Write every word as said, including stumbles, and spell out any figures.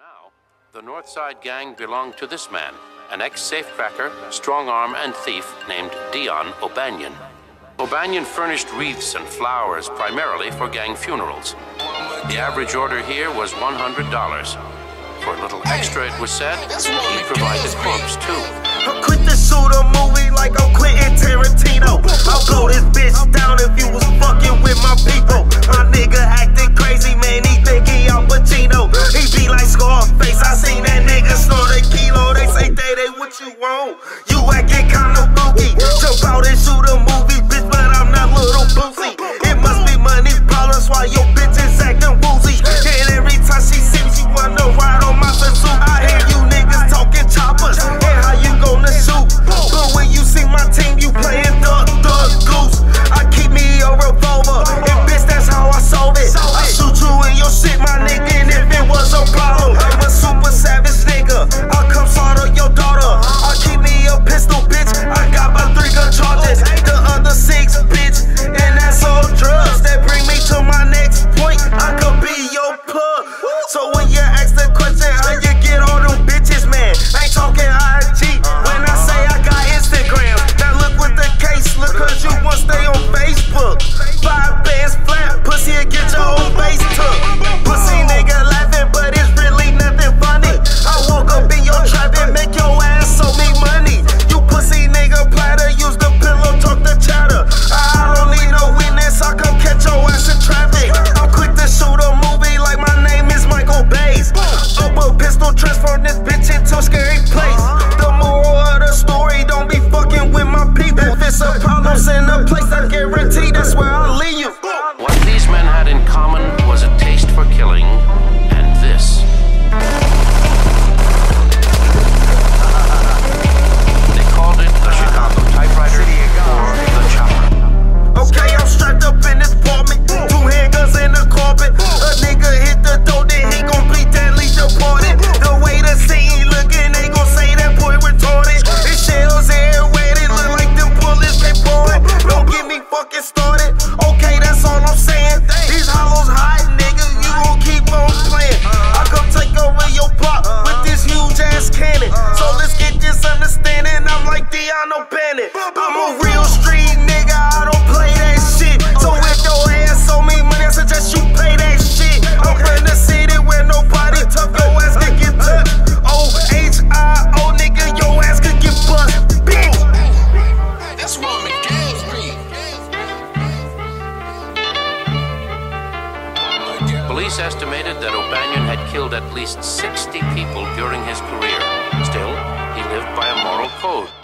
now, the Northside Gang belonged to this man, an ex-safecracker, strong-arm, and thief named Dion O'Banion. O'Banion furnished wreaths and flowers primarily for gang funerals. The average order here was one hundred dollars. For a little extra, it was said, he provided corpse too. I'm quick to shoot a movie like I'm Quentin Tarantino. I'll blow this bitch down if you was fucking with my people. My nigga acting crazy, man, he think he Al Pacino. He be like Scarface, I seen that nigga snort a kilo. They say, Day-Day, what you want? You acting kinda boogie. Jump out and shoot a movie, bitch, but I'm not little Boosie. It must be money problems while your bitch is acting woozy. And every time she see me, she wanna ride on my Suzuki. I hear you niggas talking choppers, and how you gonna shoot? But when you see my team, you playing duck, duck, goose. I keep me a revolver, and bitch, that's how I solve it. I shoot you in your shit, my nigga, and if it was a problem, I'm a super savage nigga. I'll come slaughter your daughter. I'll keep me a pistol, bitch. I got my three gun charges, the other six, bitch, and that's all drugs that bring me to my next point. I could be your plug. So when you ask the question, how you get all them bitches, man? I ain't talking I G when I say I got Instagram. Now look what the case look, cause you want stay on Facebook. Five bands flat, pussy and get your own face took. Pussy nigga laughing, but it's really nothing funny. I woke up in your trap and make your ass owe me money. You pussy nigga platter, use the pillow, talk the chatter. I don't need no witness, I come catch your ass in traffic. I'm quick to shoot a movie like my name is Michael Bay's. Open pistol, transform this bitch into a scary place. The moral of the story, don't be fucking with my people. If it's a problem, send a place, I guarantee that's where I'll leave you. What these men had in common was a taste for killing, and this. They called it the Chicago typewriter or the chopper. Okay, I'm strapped up in this apartment, two handguns in the carpet. A nigga hit the door, then he gon' be deadly deported. The way the scene looking, they gon' say that boy retarded. His shells everywhere, they look like them bullets they pouring. Don't get me fucking started. Okay, that's all I'm saying. These hollows hot, nigga, you gon' keep on playing. I come take over your block with this huge ass cannon. So let's get this understanding. I'm like Dion O'Banion. I'm a real street nigga, I don't play that shit. So if your ass owe me money, I suggest you pay that shit. I'm from the city where nobody tough, your ass could get touched. O H I O, nigga, your ass could get bust, bitch. That's what McGill Street. Police estimated that O'Banion had killed at least sixty people during his career. Still, he lived by a moral code.